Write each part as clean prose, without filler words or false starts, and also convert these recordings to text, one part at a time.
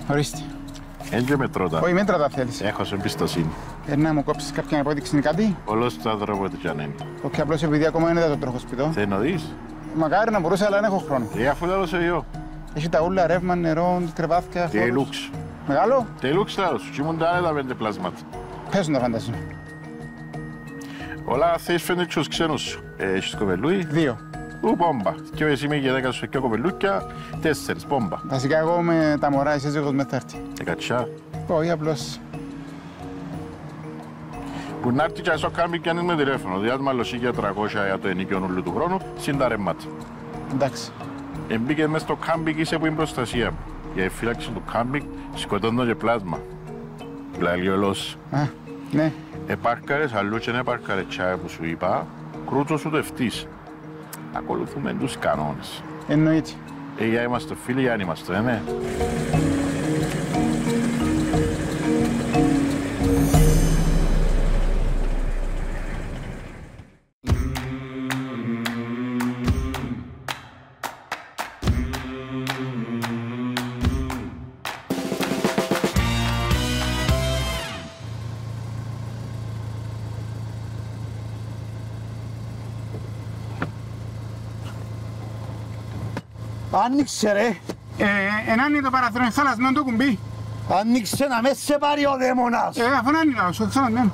Ορίστε. Έντια με τρώτα. Όχι, μέτρα τα θέλεις. Έχω εμπιστοσύνη. Να μου κόψεις κάποια υπόδειξη ή κάτι. Όλος το άνθρωπο του Γιάννη. Όχι, απλώς επειδή ακόμα είναι το τροχό σπιτό. Θέλει να δεις. Μακάρι να μπορούσα, αλλά δεν έχω χρόνο. Αφού λέω σε εγώ. Έχει τα ούλα, ρεύμα, νερό, κρεβάτια. Τελούξ. Μεγάλο. Τελούξ τέλος σου. Κοίμουν τα άλλα 5 πλάσματα. Πέσουν τα φαντασία. Όλα θες φαίνεται και τους ξένους σου. Έχεις κοπελούι. 2. Ου, πόμπα. Και εσύ με γυναίκα σου και κοπελούκια. 4, πόμπα. Βασικά εγώ με τα μωρά, η σύζυγος με θα έρθει. Εκατσιά. Όχι, απλώς. Που να έρθει και στο κάμπι και αν είναι με τηλέφωνο. Διάτημα λοσίγια 300 για το ενίκιο όλου του χρόνου, συν τα ρεμμάτια. Εντάξει. Εμπήκε μέσα στο κάμπι και είσαι που είναι προστασία μου. Για η φύλαξη του κάμπι σκοτώνω και πλάσμα. Λαλεί ολός. Α, ναι. Επάρκαρες αλλού και να επάρκαρες τσάι που σου είπα, κρούτσο σου το ευτείς. Ακολουθούμε τους κανόνες. Εννοείται. Για είμαστε φίλοι, για αν είμαστε, ναι. Άνοιξε ρε! Ενάν είναι το παραθυρό θάλασσο, το κουμπί. Άνοιξε να με σε πάρει ο δαίμονας! Αφού να είναι λαός, όχι θάλασσο.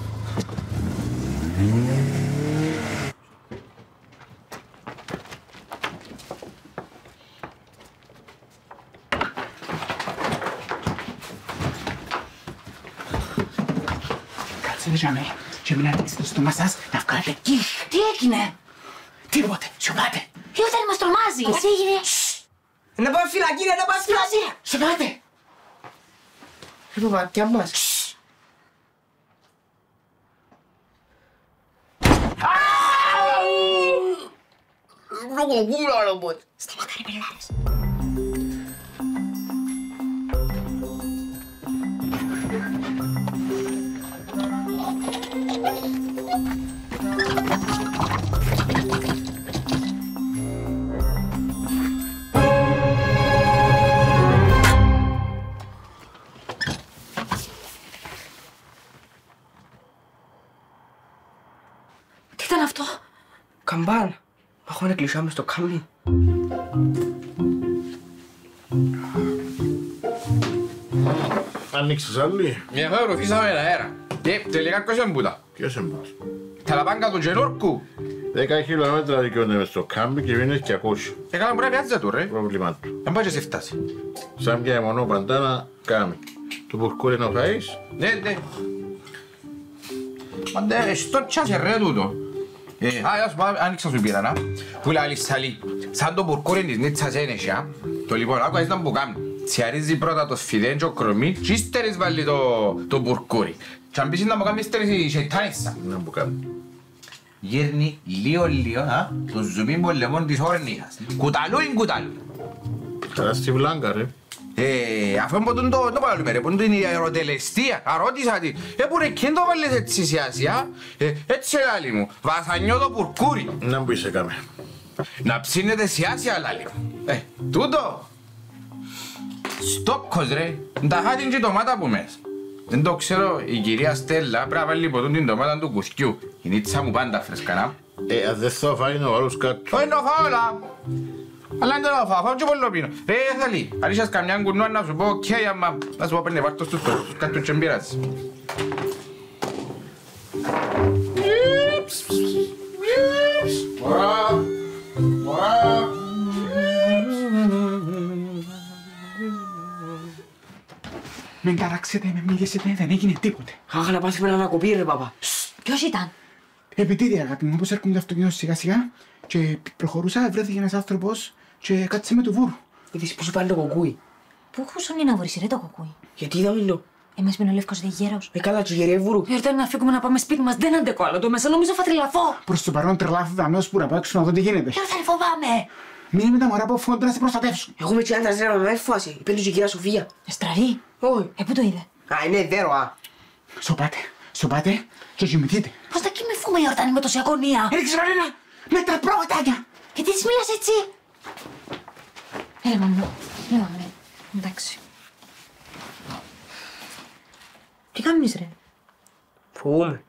Κάτσε ρε Ζαμέ, και μην ανοίξετε το στόμα σας να βγάλετε εκεί. Τι έγινε? Τίποτε, σιωπάτε. Η Ούθαρη μας τρομάζει. Τι έγινε? Να πάμε φυλακή, να πάμε φυλακή. Σιωπάτε. Ρε παπάτια μας. Σταμάτα ρε πελάρες. Τι ήταν αυτό? Καμπάν. Έχουν κλεισιά μες στο κάμπι. Ανοίξεις άλλη. Μια φορά ρωτήσαμε αέρα. Και τελικά ποιος εμπούτα. Ποιος εμπάς. Τα λαπάγκα του Τζενόρκου. 10 χιλιόμετρα δικαιώνται μες στο κάμπι και βγαίνεις 200. Έκανα μπορεί να πιάτσα του ρε. Πρόβλημά του. Δεν πάει και σε φτάσει. Σαν πια μονό παντάνα κάμει. Του μπουρκούρι να φάεις. Ναι. Μαντέ, στο τσάσε ρε τούτο. Ας πούμε, άνοιξα σου πήρα να. Που λέει Σαλή, σαν το μπουρκούρι της νίτσας ένεσια. Το λοιπόν, άκουα ήταν που κάνει. Τσιαρίζει πρώτα το σφιδέν και ο κρομί και ύστερες βάλει το μπουρκούρι. Και αν πεις να μου κάνει ύστερες η σεϊτάνισσα. Να μου κάνει. Γέρνει λίγο, το ζουμί πολεμών της όρνιας. Κουταλούιν. Καλά στη βλάγκα ρε. Αφού είναι το παλούμε ρε, που είναι η αεροτελεστία. Αρώτησα τη, που ρε και το βάλεις έτσι σιάσια. Έτσι λάλη μου, βασανιώ το πουρκούρι. Να μου είσαι κάμε. Να ψήνετε σιάσια λάλη μου. Τούτο. Στόκος ρε, τα χάτιν και ντομάτα που μέσα. Δεν το ξέρω, η κυρία Στέλλα πρέπει να βάλει ποτούν την ντομάτα του κουσκιού. Η νίτσα μου πάντα φρεσκανά. Αν δεν θα φάει να βάλω κάτω. Όχι να φάω όλα. Αλλά δεν το φάω και πολύ πίνω. Ρε Θαλή, αν είχες καμιά κουρνούα να σου πω οκ, άμα να σου πω πέντε βάρτος στους κάτω και μπειράζεις. Μωρά. Μην ταράξετε, με μιλήσετε, δεν έγινε τίποτε. Αχ, να πάθουμε να ανακοπεί ρε παπά. Ποιος ήταν? Επιτίδη αγάπη μου, όπως έρχομαι το αυτοκίνητο σιγά σιγά και προχωρούσα, βρέθηκε ένας άνθρωπος και κάτσε με το βούρου. Είδες που σου πάνε το κοκκούι. Πού χούσουν να βρεις ρε το κοκκούι? Γιατί είδαμε το. Εμείς με ο Λεύκος δεν γέρος. Καλά του γερέ βουρού. Έρθαν να φύγουμε να πάμε σπίτι μας, δεν αντεκώ άλλο το μέσα, νομίζω θα τρελαθώ. Προς το παρόν τρελάθητα αμέσως που να πάω έξω να δω τι γίνεται. Ποιο θα φοβάμαι. Μείνε με τα μωρά που φόντρα να σε προστατεύσουν. Εγώ με τσιάντρας ρε με έφασε. Είπε του η κυρία Σοφία. Στραβή. Όχι. Πού το είδε? Α, είναι δέρο α. Σοπάτε και κοιμηθείτε. Πώς θα κοιμηθούμε η Ορτάνη με τόση αγωνία? Ρίξε Λορίνα, με τα πρόβατάκια. Γιατί της μιλάς έτσι? Έλα μαμνό, εντάξει. Τι κάνεις ρε? Φοβούμαι.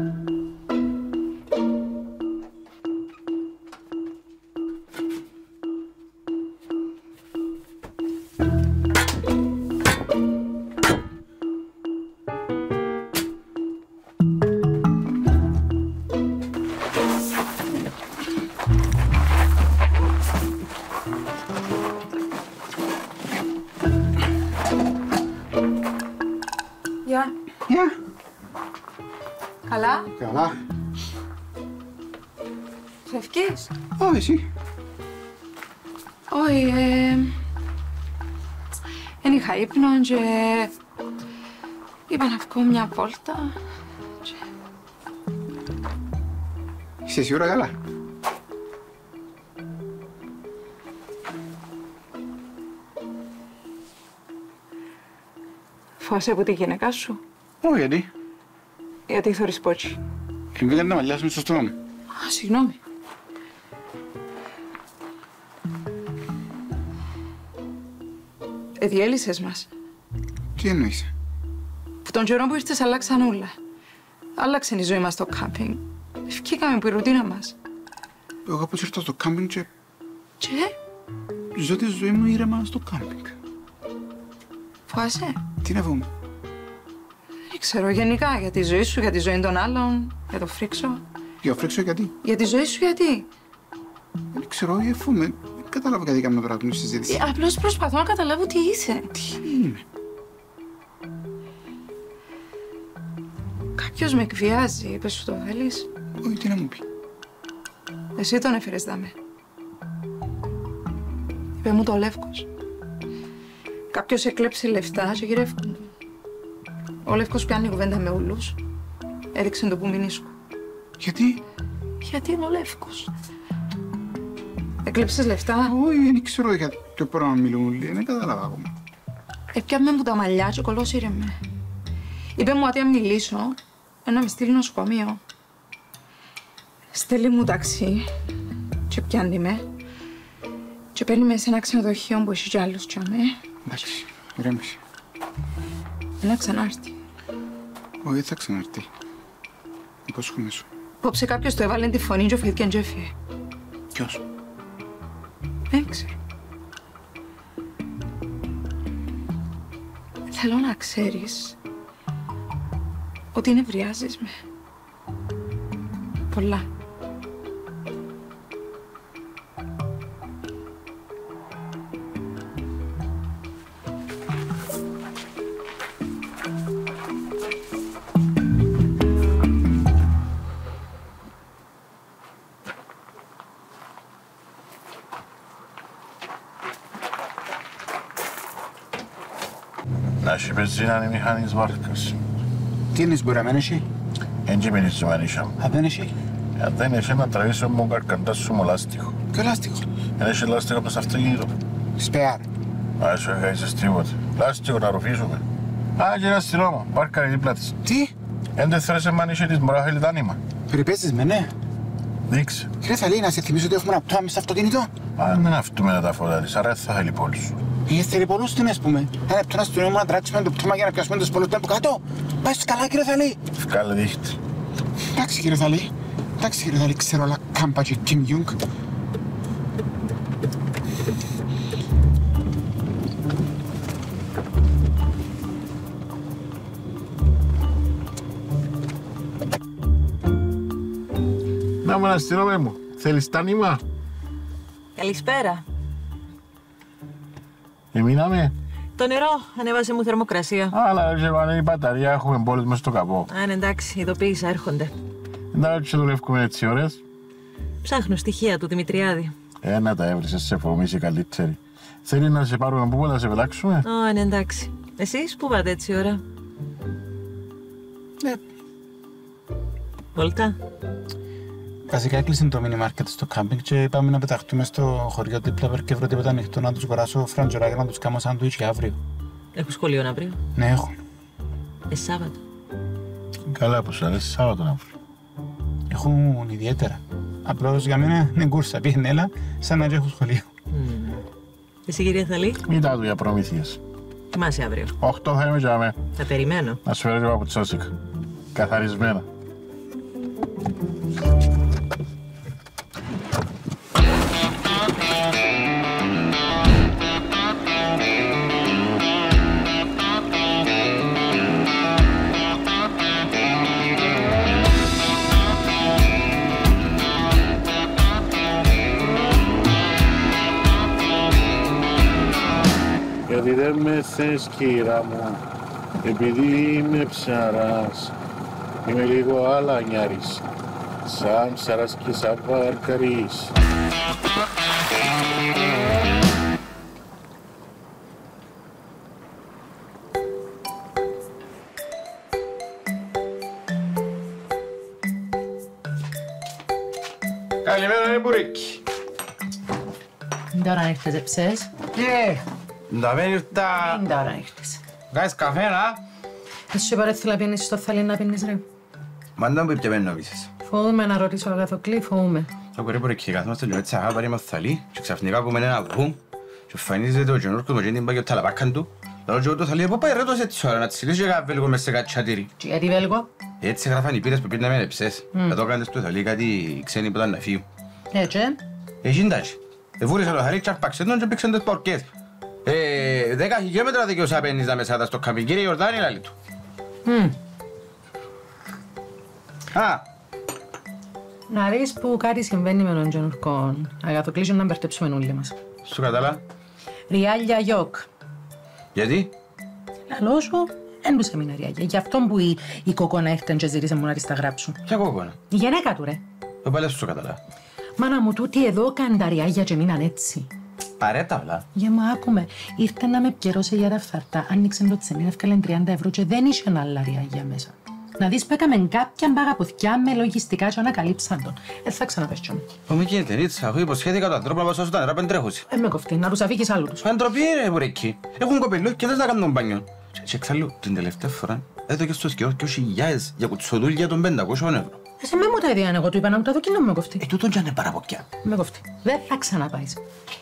Γεια. Γεια. Καλά. Καλά. Φεύγεις? Ω, εσύ. Όχι, δεν είχα ύπνο και είπα να βγω μια βόλτα. Είσαι σίγουρα καλά? Φοβάσαι από τη γυναίκα σου, Ω, γιατί? γιατί θωρείς πότσι. Μπήκαν να μαλλιάσουμε στο στόμα μου. Α, συγγνώμη. Διέλυσες μας. Τι εννοείς? Που τον καιρό που ήρθες αλλάξαν όλα. Άλλαξε η ζωή μας στο κάμπινγκ. Ευκήκαμε από η ρουτίνα μας. Εγώ πώς ήρθα στο κάμπινγκ και Και ζω τη ζωή μου ήρεμα στο κάμπινγκ. φοβάσαι. Τι να πούμε? Δεν ξέρω, γενικά για τη ζωή σου, για τη ζωή των άλλων, για το φρίξο. Για φρέξω γιατί? Για τη ζωή σου γιατί. Δεν ξέρω, εφούμε. Δεν κατάλαβα γιατί κάνουμε τώρα την συζήτηση. Απλώς προσπαθώ να καταλάβω τι είσαι. Τι είμαι? Κάποιος με εκβιάζει, είπες σου το θέλεις. Όχι, τι να μου πει? Εσύ τον έφερες δάμε. Είπε μου το Λεύκος. Κάποιος εκλέψε λεφτά και γυρεύκουν. Ο Λεύκος πιάνει κουβέντα με ούλους. Έδειξε το που μηνίσκω. Γιατί? Γιατί είναι ο Λεύκος. Εκλέψες λεφτά. Όχι, δεν ξέρω για το πρόγραμμα μιλούν όλοι. Δεν κατάλαβα ακόμα. Έπιαμε μου τα μαλλιά και κολόσυρε με. Είπε μου ότι αν μιλήσω, να με στείλει νοσοκομείο. Στέλνει μου ταξί και πιάνει με. Και παίρνει με σε ένα ξενοδοχείο που έχει κι άλλους κι αμέ. Εντάξει, ηρέμησε. Να ξανάρθει. Όχι, δεν θα ξαναρθεί. Υπόσχομαι σου. Απόψε κάποιος το έβαλε τη φωνή και φύγει και έφυγε. Ποιος? Δεν ξέρω. Θέλω να ξέρεις ότι νευριάζεις με. Πολλά. Να έχει πεζίνα η μηχανή της βάρκας. Τι είναι, μπορεί να μην έχει? Εν και μείνεις στο μανίσια. Αν δεν έχει? Αν δεν έχει να τραβήσω μου καρκαντά σου μου λάστιχο. Ποιο λάστιχο? Εν έχει λάστιχο από το αυτοκίνητο. Σπεάρ. Α, σου έχασες τίποτε. Λάστιχο να ρουφήσουμε. Α, και ένα στυλώμα. Πάρκαρε δίπλα της. Τι? Εν δεν θέλεις σε μανίσια της μωρά θέλει δάνειμα. Περιπέζεις με, ναι. Δείξε. Κύριε Θαλή, να σε θυμίσω ότι έχουμε ένα πτώμα στο αυτοκίνητο. Αν δεν αυτούμε τα φώτα της, άρα δεν θα θέλει πόλη σου. Θέλει πολλούς τι να πούμε. Ένα πτώμα στο νόμο να τράξουμε το πτώμα για να πιάσουμε τους πολλούς από κάτω. Πάει καλά, κύριε Θαλή. Βγάλε δείχτη. Εντάξει, κύριε Θαλή. Εντάξει, κύριε Θαλή, ξέρω όλα κάμπα και Κιμ Ιούγκ. Να μου αναστηρώ μου. Θέλεις τάνημα? Καλησπέρα. Εμείναμε. Το νερό ανέβασε μου θερμοκρασία. Αλλά και πάνε η μπαταρία, έχουμε πόλεις μες στο καπό. Αν εντάξει, ειδοποίησα, έρχονται. Εντάξει, δουλεύουμε έτσι ώρες. Ψάχνω στοιχεία του Δημητριάδη. Να τα έβρισες σε φοβήσει καλύτερη. Θέλει να σε πάρουμε πού να σε πετάξουμε? Αν εντάξει. Εσείς πού πάτε έτσι ώρα? Βόλτα. Βασικά έκλεισε το μίνι μάρκετ στο κάμπινγκ και πάμε να πεταχτούμε στο χωριό δίπλα και βρω τίποτα ανοιχτό να τους αγοράσω φραντζοράκια να τους κάνω σάντουιτς για αύριο. Έχω σχολείο αύριο. Ναι, έχω. Σάββατο. Καλά που σου αρέσει Σάββατο να βρει. Έχουν ιδιαίτερα. Απλώς για μένα είναι κούρσα. Πήγαινε έλα σαν να έχω σχολείο. Εσύ κυρία Θαλή. Μητά του για προμήθειες. Κοιμάσαι αύριο. 8 θα είμαι για μέ. Θα περιμένω. Να σου φέρω και παπουτσόσικα. Καθαρισμένα. Γιατί δεν με θες κύρα μου, επειδή είμαι ψαράς, είμαι λίγο αλανιάρης, σαν ψαράς και σαν βαρκαρής. Καλημέρα ρε μπουρίκι. Είναι ώρα να ήρθες εψές. Να μην ήρθα... Είναι ώρα να ήρθες. Κάνεις καφέ, να. Εσύ σου είπα να πίνεις στο θαλί να πίνεις ρε. Μάντα μου είπε να πείσες. Φοβούμαι να ρωτήσω Αγαθοκλή, φοβούμαι. Ακούω ρε μπουρίκι, καθόμαστε λίγο έτσι αγάπαρη με θαλί και ξαφνικά ακούμε ένα βουμ και εμφανίζεται ο Γιονόρκος με την πάγιο ταλαπάκαν του. Λέω και εγώ το θαλί, πού πάει ρε τόσο έτσι ώρα, να τσιλίσω και καβέλγω μες σε κάτι τσατήρι. Και γιατί βέλγω. Έτσι γράφαν οι πύρες που πήρναμε με ψες. Θα το έκανες στο θαλί κάτι ξένοι που ήταν να φύγουν. Έτσι. Έχει εντάξει. Εβούρισα το θαλί και αρπάξε τον και πήξαν τις πορκές. 10 χιλιόμετρα δικαιώς απένιζα μέσα στο καμπίν. Κύριε Ιορδάνη, λάλη του. Να δεις που κάτι συμβαίνει με τον Γιονόρκο. Αγαθοκλή να μπερτέψουμε όλοι μας. Σου κατάλα. Ριάλια γιοκ. Γιατί? Λαλό σου, δεν τους έμεινε ριάλια. Γι' αυτό που η κοκόνα έρθεν και ζήτησε μου να της τα γράψουν. Ποια κοκόνα? Η γενέκα του ρε. Το πάλι σου κατάλα. Μάνα μου, τούτοι εδώ καν τα ριάλια και μείναν έτσι. Παρέταυλα. Για μα άκουμε, ήρθε να με πιερώσει για τα φθαρτά, άνοιξε το τσεμίν, έφκαλεν 30 ευρώ και δεν είχε άλλα ριάγια μέσα. Να δεις που έκαμε κάποια παγαπουθιά με λογιστικά και ανακαλύψαν τον. Θα ξαναπες κι όμως. Μου γίνεται νίτσα, έχω υποσχέθηκα τον ανθρώπου να πάω στο νερά πεντρέχωση. Με κοφτεί, να τους αφήκεις άλλου τους. Αντροπή ρε μπουρέκι. Έχουν κοπελούς και δεν θα κάνουν μπάνιο. Και εξάλλου την τελευταία φορά έδωκε στο σκιό 2.000 για κουτσοδούλια των 500 ευρώ. Εσύ με μου τα ιδέα εγώ του είπα να μου τα δω και να με κοφτεί. Τούτον κι αν είναι παραποκιά. Με κοφτεί. Δεν θα ξαναπάεις.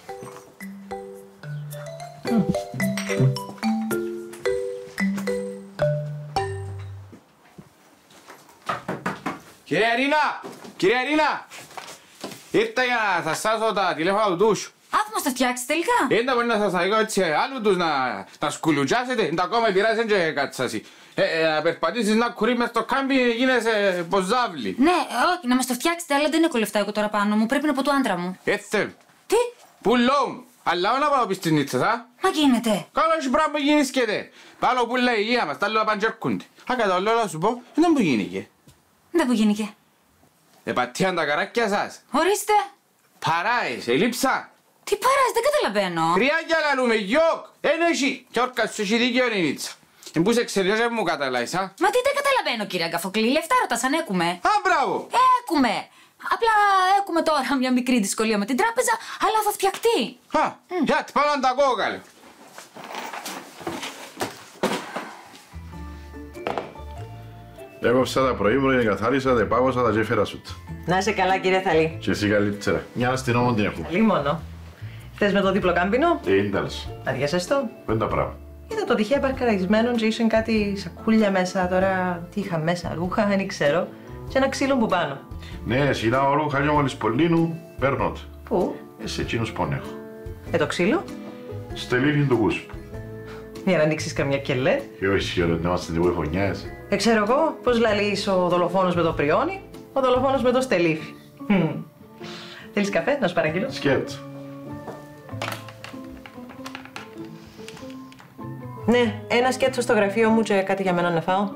Κυρία Ειρήνα, ήρθα για να σας σάσω τα τηλέφωνα του τους. Άθμος θα φτιάξει τελικά. Δεν μπορεί να σας τα δείξω έτσι άλλου τους να σκουλουτσάσετε, τα ακόμα επηρεάζουν και κατσάσι. Να περπατήσεις να κουρεί μες στο κάμπι γίνεσαι ποζάβλη. Ναι, όχι, να μας το φτιάξετε, αλλά δεν έχω λεφτά εγώ τώρα πάνω μου. Πρέπει να πω του άντρα μου. Έτσι. Τι? Πουλό μου. Αλλά να πάω πεις στις νίτσες, α. Μα γίνεται. Καλό έχει πράγμα που γίνησκεται. Πάλο που λέει η υγεία μας, τα λέω να παντζερκούνται. Κατά λόγω να σου πω, δεν που γίνηκε. Δεν που γίνηκε. Επατήαν τα καράκια σας. Ορίστε. Παράες, ελείψα. Τι παράς, δεν καταλαβαίνω. Τριάγια λαλούμε, γιοκ, έχει. Και όρκα σου έχει δίκαιο είναι η νίτσα. Εμπούς εξαιρετικά δεν μου καταλάβεις, α. Μα τι δεν καταλαβαίνω κύριε Αγκαφοκλή, λεφτά ρωτάς αν έχουμε. Α, μπράβο. Έχουμε. Απλά έχουμε τώρα μια μικρή δυσκολία με την τράπεζα, αλλά θα φτιαχτεί. Γιατί πάνω να τα κόκαλε. Έκοψα τα προήμβρια, καθάρισα, τα πάγωσα, τα τζέφερα σου. Να είσαι καλά κύριε Θαλή. Και εσύ καλύτερα. Μια αστυνόμο την έχω. Καλή μόνο. Θες με το δίπλο κάμπινο. Ίνταλς. Αδιάσες το. Πέντα πράγμα. Είδα το τυχαία παρκαρισμένο και ήσουν κάτι σακούλια μέσα τώρα. Τι είχα μέσα, ρούχα, δεν ξέρω. Και ένα ξύλο που πάνω. Ναι, σειρά όλο χαλιό μόλις πολύνου, παίρνω το. Πού? Σε εκείνους που έχω. Το ξύλο. Στελίδι του κούσου. Για να ανοίξεις καμιά κελέ. Και όχι, ρε, να είμαστε λίγο φωνιάς. Ξέρω εγώ πώς λαλείς ο δολοφόνος με το πριόνι, ο δολοφόνος με το στελίφι. Θέλεις καφέ, να σου παραγγείλω. Σκέτο. Ναι, ένα σκέτσο στο γραφείο μου και κάτι για μένα να φάω.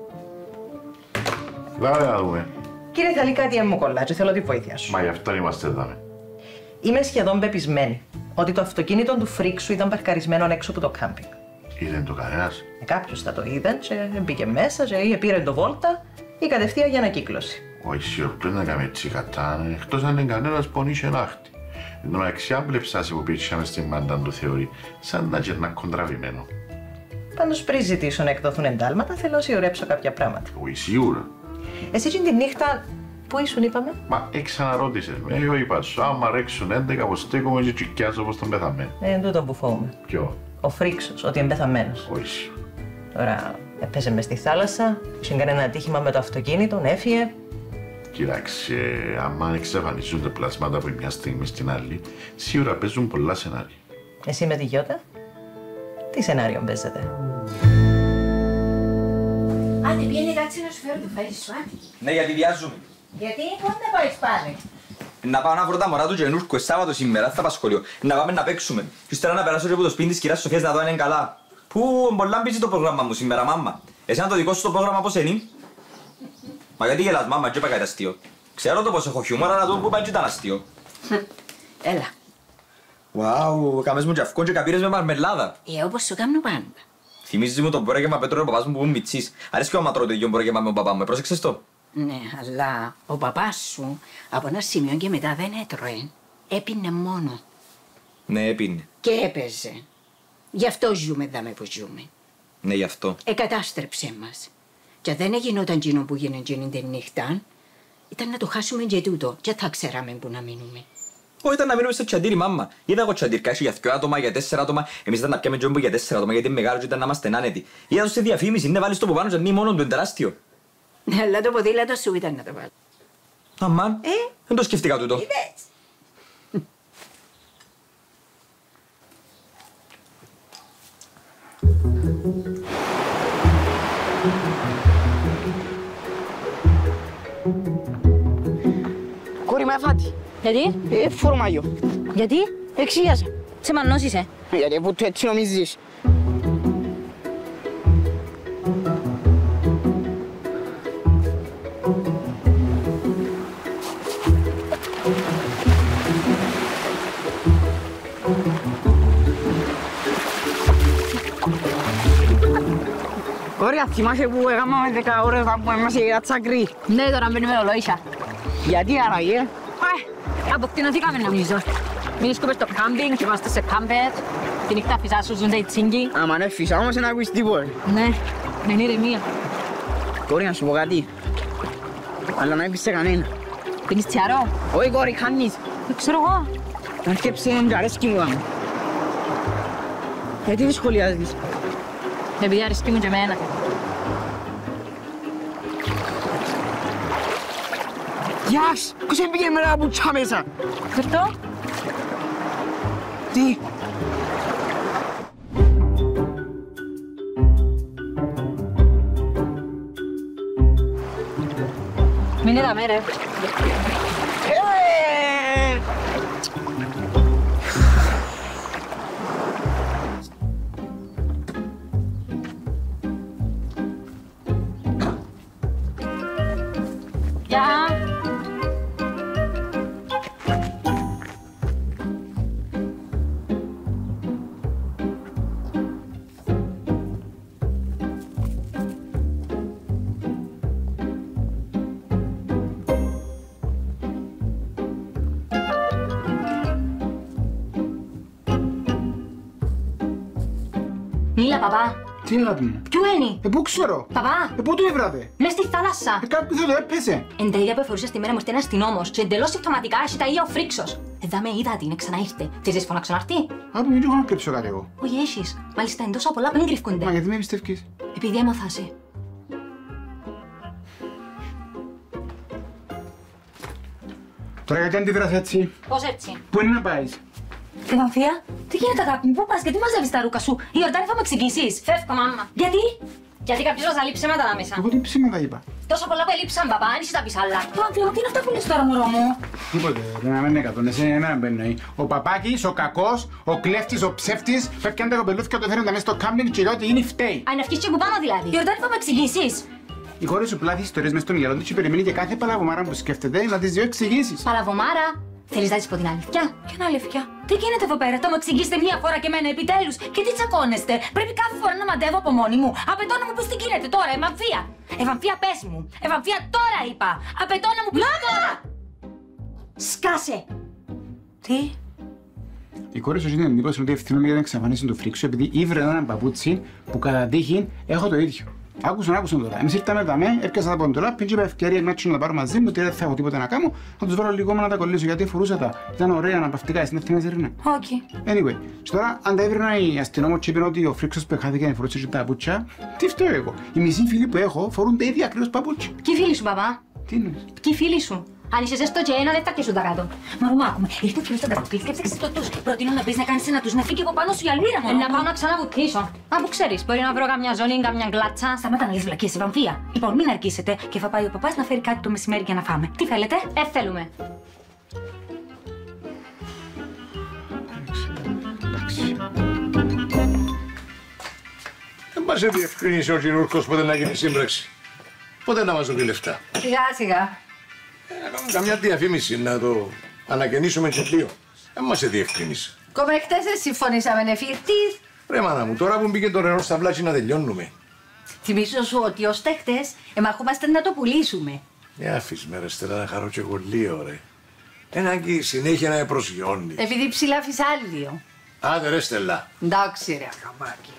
Λάβε να δούμε. Κύριε Θαλή, κάτι μου κολλά και θέλω τη βοήθεια σου. Μα γι' αυτό είμαστε εδώ. Είμαι σχεδόν πεπισμένη ότι το αυτοκίνητο του φρίξου ήταν παρκαρισμένο έξω από το κάμπινγκ. Είδε το κανένας. Κάποιος θα το είδε και μπήκε μέσα και ή πήρε το βόλτα ή κατευθείαν για ανακύκλωση. Όχι, όχι, να κάνουμε έτσι κατά, εκτός αν είναι κανένας που είχε νάχτη. Εν τω μεταξύ, αν πλεψάσει που πήξαμε στην πάντα του θεωρεί, σαν να γερνά κοντραβημένο. Πάντως πριν ζητήσω να εκδοθούν εντάλματα, θέλω να σιωρέψω κάποια πράγματα. Όχι, σίγουρα. Εσύ την νύχτα, πού ήσουν, είπαμε. Μα ξαναρώτησες με, εγώ είπα σου, άμα ρέξουν 11, πως στέκομαι και τσικιάζω όπως τον πεθαμένο. Τούτο που φοβούμαι. Ποιο? ο Φρίξος, ότι είναι πεθαμένος. Όχι. Τώρα έπεσε μες στη θάλασσα, έκανε ένα ατύχημα με το αυτοκίνητο, έφυγε. Κοίταξε, άμα εξαφανίζονται πλάσματα από μια στιγμή στην άλλη, σίγουρα παίζουν πολλά σενάρια. Εσύ με τη Γιώτα, τι σενάριο παίζετε? Άντε, πιένει κάτσε να σου φέρω το φαΐ σου, άντε. Ναι, γιατί βιάζομαι. Γιατί, πότε πάεις πάλι? Να πάω να βρω τα μωρά του Γενούρκου, Σάββατο σήμερα, θα πάω σχολείο. Να πάμε να παίξουμε. Και ύστερα να περάσω και από το σπίτι της κυρίας Σοφίας να δω αν είναι καλά. Πού, πολλά μπίζει το πρόγραμμα μου σήμερα, μάμα. Εσένα το δικό σου το πρόγραμμα πώς είναι? Μα γιατί γελάς, μάμα, και είπα κάτι αστείο. Ξέρω το πως έχω χιούμορα, να δω που πάει και ήταν αστείο. Έλα. Ουάου, κάμες μου τζαφκόν και καπήρες με μαρμελάδα. Όπως σου κάνω πάντα. Θυμίζεις μου το μπόρεγεμα Πέτρο ο παπάς μου που μου μητσής. Αρέσει και ο τρώω το ίδιο μπόρεγεμα με τον παπά μου, πρόσεξες το? Ναι, αλλά ο παπάς σου από ένα σημείο και μετά δεν έτρωε. Έπινε μόνο. Ναι, έπινε. Και έπαιζε. Γι' αυτό ζούμε δάμε που ζούμε. Ναι, γι' αυτό. Εκατάστρεψε μας. Και δεν έγινόταν εκείνο που γίνανε εκείνη τη νύχτα, ήταν να το χάσουμε και τούτο. Και θα ξέραμε που να μείνουμε. Όχι, ήταν να μείνουμε στο τσαντήρι, μάμα. Είδα εγώ τσαντήρκα, για 2 άτομα, για 4 άτομα. Εμείς ήταν να πιάμε τζόμπο για 4 άτομα, γιατί είναι μεγάλο και ήταν να είμαστε άνετοι. Είδα το στη διαφήμιση, είναι βάλεις το που πάνω και μόνο του, είναι τεράστιο. Ναι, αλλά το ποδήλατο σου ήταν να το βάλω. Αμάν, δεν το σκεφτήκα τούτο. Είδες. Κόρη με αφάτη. Γιατί? Φορμάγιο. Γιατί? Εξήγιασα. Σε μανώσισε. Γιατί που του έτσι νομίζεις. Κόρη, θυμάσαι που έκαναμε 10 ώρες να πούμε μας για τσακρί. Ναι, τώρα μπαίνουμε ολόησα. Γιατί άραγε? Αποκτηνωθήκαμε νομίζω. Βρίσκομαι στο κάμπινγκ και είμαστε σε κάμπετ. Τη νύχτα φυσάσουν οι τσίγκοι. Άμα ναι φυσά όμως να ακούεις τίποτα. Ναι, είναι ηρεμία. Κόρη, να σου πω κάτι. Αλλά να είπεις σε κανένα. Πίνεις τσιαρό? Όχι κόρη, χάνεις. Δεν ξέρω εγώ. Να σκέψε και αρέσκει μου γάμο. Γιατί δεν σχολιάζεις? Επειδή αρέσκει μου και εμένα. Γιάς, πώς έμπηκε με ένα πουτσά μέσα. Φερτώ. Τι? Μην είδαμε ρε. Μίλα, παπά. Τι είναι αγάπη μου? Ποιο είναι? Πού ξέρω? Παπά. Πού το έβρατε? Μες στη θάλασσα. Κάπου θα το έπεσε. Εν τα ίδια που εφορούσε στη μέρα μου ήρθε ένας αστυνόμος και εντελώς συμπτωματικά έχει τα ίδια ο Φρίξος. Εδώ με είδα την, ξανά ήρθε. Θες φωνάξω να έρθει? Αγάπη μου, δεν έχω να κρύψω κάτι εγώ. Όχι έχεις. Μάλιστα είναι τόσα πολλά που δεν κρυφκούνται. Μα γιατί με πιστεύεις? Επειδή έμαθασε. Τώρα γιατί αντιδράς έτσι? Πώς έτσι? Πού είναι να πάεις? Ευανθία, τι γίνεται αγάπη μου, πού πας, γιατί μαζεύεις τα ρούκα σου? Η Ιορτάνη θα με εξηγήσεις. Φεύγω, μάμα. Γιατί? Γιατί κάποιος μας αλεί ψέματα ανάμεσα. Εγώ τι ψέματα είπα? Τόσα πολλά που ελείψαν, παπά, αν είσαι τα πεις άλλα. Ευανθία, τι είναι αυτά που λες τώρα, μωρό μου? Τίποτε, δεν είναι εκατόν, εσύ εμένα με εννοεί. Ο παπάκης, ο κακός, ο κλέφτης, ο ψεύτης, φεύγει αν τα κοπελούθηκα το φέρνουν μέσα στο κάμπινγκ και λέει ότι είναι φταίει. Αν ευχείς και που πάνω δηλαδή. Η Ιορτάνη θα με εξηγήσεις. Η κόρη σου πλάθει ιστορίες μες στο μυαλό του και περιμένει και κάθε παλαβομάρα που σκέφτεται να της δύο εξηγήσεις. Παλαβομάρα. Θέλεις να της πω την αλήθεια? Ποια αλήθεια? Τι γίνεται εδώ πέρα, το μου εξηγήσετε μία φορά και εμένα επιτέλους. Και τι τσακώνεστε? Πρέπει κάθε φορά να μαντεύω από μόνη μου. Απαιτώ να μου πεις τι γίνεται τώρα, Ευανθία. Ευανθία, πες μου. Ευανθία, τώρα είπα. Απαιτώ να μου πεις. Μάμα! Σκάσε. Τι? Η κόρη σου έχει την εντύπωση ότι ευθύνομαι για την εξαφάνιση του Φρίξου επειδή ήβρε έναν παπούτσι που κατά τύχη έχω το ίδιο. Άκουσαν τώρα. Εμείς ήρθαμε εδώ, έπιασα τα ποντολά, πήγε με ευκαιρία να τα πάρω μαζί μου, δεν θα έχω τίποτα να κάνω, να τους βάλω λίγο να τα κολλήσω, γιατί φορούσα τα. Ήταν ωραία, αναπαυτικά, εσύ δεν ήρθαμε. Okay. Anyway, και τώρα αν τα έβρινα οι αστυνόμοι και είπαν ότι ο φρίξος που χάθηκε φορούσε και τα παπούτσια, τι φταίω εγώ. Οι μισοί φίλοι που έχω φορούν τα ίδια ακριβώς παπούτσια. Ποιοι φίλοι σου, παπά? Τι εννοείς? Ποιοι φίλοι σου? Αν είσαι ζεστό και ένα, δεν θα πιέσουν τα κάτω. Μαρούμα, άκουμε. Ήρθε φίλος στον κρατοκλή και έφτιαξε το τους. Προτείνω να πεις να κάνεις ένα τους να φύγει από πάνω σου για λίρα μόνο. Να πάω να ξαναβουτήσω. Α, που ξέρεις, μπορεί να βρω καμιά ζώνη ή καμιά γκλάτσα. Σταμάτα να λες βλακίες, η Βαμφία. Λοιπόν, μην αρκίσετε και θα πάει ο παπάς να φέρει κάτι το μεσημέρι για να φάμε. Τι θέλετε? Θέλουμε. Δεν μας διευκρίνησε ο Γινούρκος πότε να γίνει σύμπραξη. Πότε να μας δώσει λεφτά. Σιγά σιγά. Να κάνουμε καμιά διαφήμιση, να το ανακαινήσουμε και δύο. Δεν μας διευκρίνησε. Κόμμα χτες δεν συμφωνήσαμε να φύγεις. Ρε μάνα μου, τώρα που μπήκε το νερό στα βλάχη να τελειώνουμε. Θυμίζω σου ότι ως τέχτες εμαχόμαστε να το πουλήσουμε. Άφης με ρε Στέλλα να χαρώ και εγώ λίγο ρε. Ένα και συνέχεια να με προσγειώνει. Επειδή ψηλά αφήσεις άλλοι δύο. Άντε ρε Στέλλα. Εντάξει ρε καμπάκι.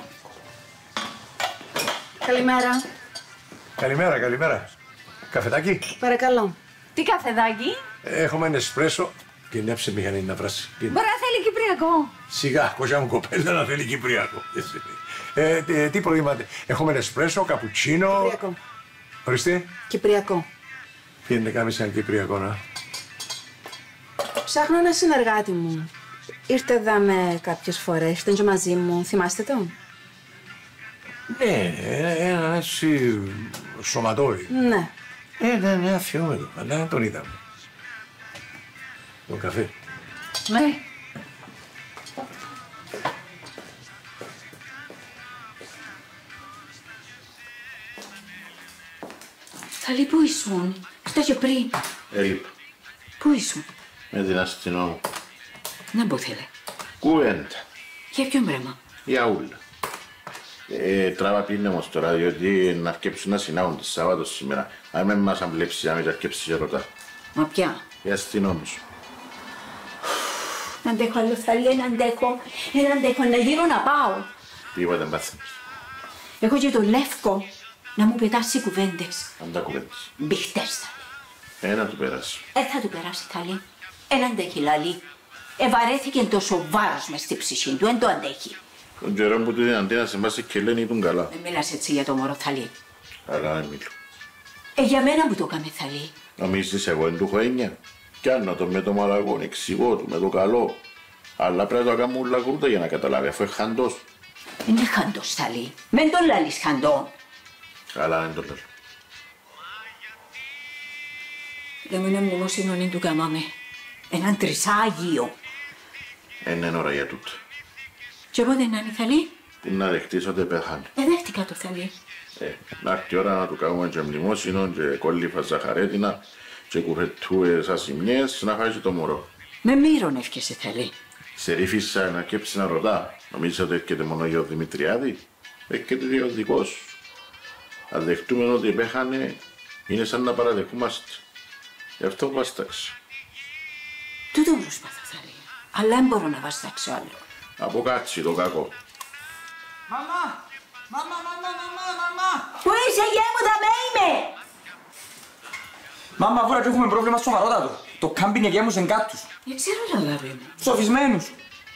Καλημέρα. Καλημέρα, καλημέρα. Καφετάκι. Παρακαλώ. Τι καφεδάκι? Έχουμε ένα εσπρέσο και νέψε μηχανή να βράσει. Μπορεί να θέλει Κυπριακό. Σιγά, κοζιά μου κοπέλα να θέλει Κυπριακό. Τι προείματε. Έχουμε ένα εσπρέσο, καπουτσίνο. Κυπριακό. Ορίστε. Κυπριακό. Τι είναι να κάνεις σαν Κυπριακό, να. Ψάχνω ένα συνεργάτη μου. Ήρθε εδώ με κάποιες φορές, ήρθε και μαζί μου. Θυμάστε τον? Ναι, ένα έτσι σωματόρι. Ναι. Ναι, αφιόμαι το, αλλά δεν τον είδαμε. Τον καφέ. Ναι. Θαλή, πού ήσουν? Αυτό και πριν. Έλειπα. Πού ήσουν? Με την αστυνόμο. Να μπω θέλε. Κουβέντα. Για ποιον πράγμα? Για ούλα. Τράβα πίνε όμως τώρα, διότι να αρκέψουν να συνάγουν τη Σάββατο σήμερα. Αν με μας αν βλέψεις, να μην αρκέψεις και ρωτά. Μα ποια? Η αστυνόμη σου. Να αντέχω άλλο Θαλή, να αντέχω, να γύρω να πάω. Τίποτα δεν πάθαινες. Έχω και τον Λεύκο να μου πετάσει κουβέντες. Αν τα κουβέντες. Μπιχτές Θαλή. Ένα του περάσει. Θα του περάσει Θαλή. Αντέχει λαλή. Βαρέθηκε τόσο βάρος μες στη ψυχή του, δεν το αντέχει. Τον καιρό που του δίνει αντί να σε μπάσει και λένε ήτουν καλά. Δεν μιλάς έτσι για το μωρό Θαλή. Αλλά δεν μιλώ. Για μένα που το έκαμε Θαλή. Νομίζεις εγώ εν του έχω έννοια. Κι αν να το με το μαλαγόν, εξηγώ του, με το καλό. Αλλά πρέπει να το κάνουμε ούλα κρούτα για να καταλάβει, αφού είναι χαντός. Είναι χαντός Θαλή. Μεν τον λάλεις χαντό. Καλά δεν το λέω. Λέμε ένα μνημόσυνο δεν του κάμαμε. Έναν τρισάγιο. Είναι ώρα για τούτο. Και πότε να είναι Θαλή? Που να δεχτείς ότι πεθάνει. Δέχτηκα το Θαλή. Να έρθει η ώρα να του κάνουμε και μνημόσυνο και κόλληφα ζαχαρέτινα και κουρετούες ασημιές να φάει και το μωρό. Με μύρον εύχεσαι Θαλή. Σε ρίφησα να κέψει να ρωτά. Νομίζεις ότι έρχεται μόνο για ο Δημητριάδη? Έρχεται και ο δικός σου. Αν δεχτούμε ότι πέθανε, είναι σαν να παραδεχόμαστε. Γι' αυτό βάσταξε. Τούτο προσπαθώ Θαλή. Αλλά δεν μπορώ να βαστάξω άλλο. Αποκάτσει το κακό. Μαμά! Μαμά! Πού είσαι γε μου, θα με είμαι! Μάμα, βούρα και έχουμε πρόβλημα σοβαρότατο. Το κάμπινγκ εγέμουσεν κάτους. Δεν ξέρω αγάπη μου. Σοφισμένους.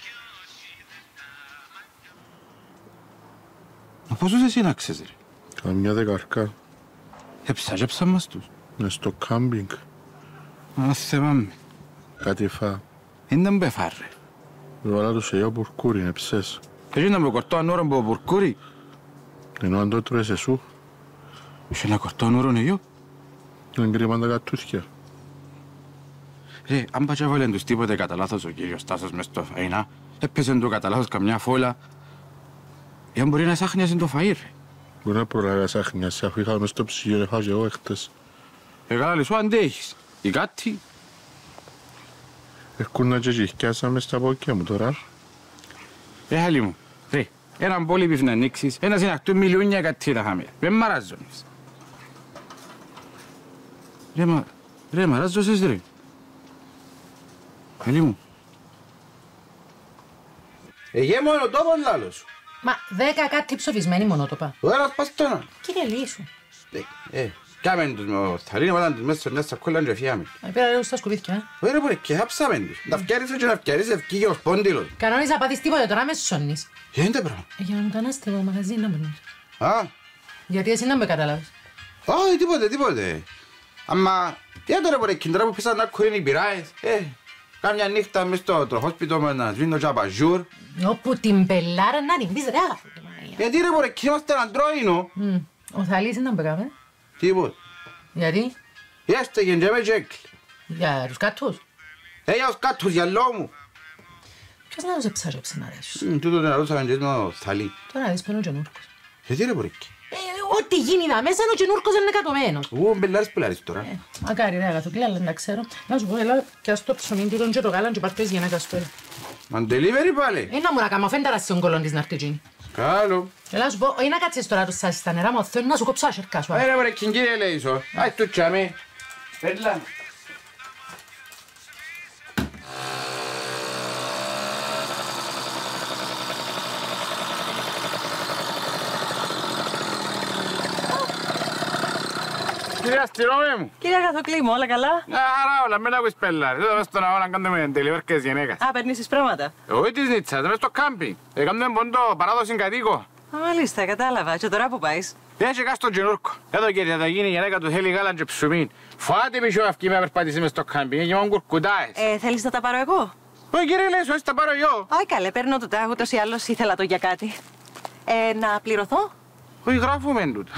Μα πόσους εσύ να ξέρεις ρε? Καμιά δεκαρκά. Εψάγεψαν μας τους. Μες στο κάμπινγκ. Μα θυμάμαι. Κάτι φά. Είναι να μπεφάρ ρε. Βάλα τους σε γιο μπουρκούρι, είναι ψες. Εσύ να με κορτώ ανώρον που μπουρκούρι. Ενώ αν το τρώες εσού. Είσαι να κορτώ ανώρον εγώ. Δεν κρύβαν τα κατούθια. Ρε, αν πατσα βάλεν τους τίποτε κατά λάθος ο κύριος Τάσος μες στο φαΐνα, έπαιζεν του κατά λάθος καμιά φόλα. Εάν μπορεί να σάχνιασαν το φαΐ ρε. Μπορεί να προλάβει να σάχνιασαι, αφού είχαμε στο ψυγείο να φάω και εγώ εχθές. Καλά λες, σου αντέχεις. Ή κάτι. Έρχουννα και γυχκιάσαμε στα πόκια μου τώρα. Ρε χαλί μου, ρε, έναν πόλιπι να ανοίξεις, ένα συνακτούν μιλούνια κάτι τα χαμία. Δεν μαράζονες. Ρε, μαράζωσες ρε. Χαλί μου. Μόνο τόπον λάλος. Μα 10 κάτι ψοφισμένοι μονότοπα. Ο ένας πας τώρα. Κύριε Λύσου. Κάμεν τους με ο Θαλήνη, όταν τους μέσα σε μια σακούλα και φιάμε. Πήρα λίγο στα σκουβίθκια. Ωραία μπορεί και χάψαμε τους. Να φτιάρισαι και να φτιάρισαι ευκήγε ο σπόντιλος. Κανόνιζα πάθεις τίποτε, τώρα με σώνεις. Γιατί είναι πράγμα. Για να μου το ανάστευω μαγαζί να μπαινείς. Α. Γιατί εσύ να με καταλάβεις. Όχι, τίποτε. Αμα, τι τώρα μπορεί κιντρά που πίσαν να κουρίνει οι πειράες. Κάμια νύχτα μες στο τροχόσπιτο με να σβήνω και απαζούρ. Όπου την πελάρα να την πεις ρε αγάπη. Γιατί ρε μπορεί κι είμαστε αντρόινο. Ο Θαλής να μπήκαμε. Τίποτε. Γιατί. Έστε και με τζέκλ. Για τους κάτους. Για τους κάτους, για λόγω μου. Ποιος να τους εψάριψε να αρέσουν. Τούτο να ρωτούσαμε και το Θαλή. Τώρα δεις πένω ο Κενούρκος. Γιατί ρε μπορεί κι. Ό,τι γίνει εδώ μέσα ο Κενούρκος είναι κατωμένος. Μπελάρεις που λάρεις τώρα. Μακάρι ρε αγαθοκλή, αλλά να ξέρω. Να σου πω, έλα και ας το ψωμί τούτον και το γάλαν και πάρτε για να καστώ. Μαν delivery πάλι. Να μου να κάνω φένταρα σε ογκολόν της να έρθει εκείνη. Καλό. Έλα σου πω, να κάτσεις τώρα τους σας στα νερά μου, θέλω να σου κόψω άσερκά σου. Ρε μωρέ, κύριε Λέησο. Ας του τσάμε. Έλα. Κύριε Αστυρόμε μου. Κύριε Αγαθοκλή μου, όλα καλά. Άρα όλα, μην ακούεις πελάρι. Δεν θα μες στον αγώνα να κάνουμε delivery και τις γυναίκας. Α, παίρνεις τις πράγματα. Όχι της Νίτσας, μες στο κάμπινγκ. Κάνουμε πόντο παράδοση κατοίκο. Α, μάλιστα, κατάλαβα. Και τώρα που πάεις. Δεν έχει κάστο Κενούρκο. Εδώ κύριε, θα γίνει η γυναίκα του θέλει γάλα και ψουμίν. Φάτε πίσω αυκή με περπατήσει μες στο κάμπινγκ, έχει μόνο κουρκουτάες. Θέλεις να τα πάρω εγώ. Όχι κύριε Λέησο, έτσι τα πάρω εγώ. Όχι καλέ, παίρνω το τάγο, ούτως ή άλλως ήθελα το για κάτι. Να πληρωθώ. Όχι, γράφουμε τούτο.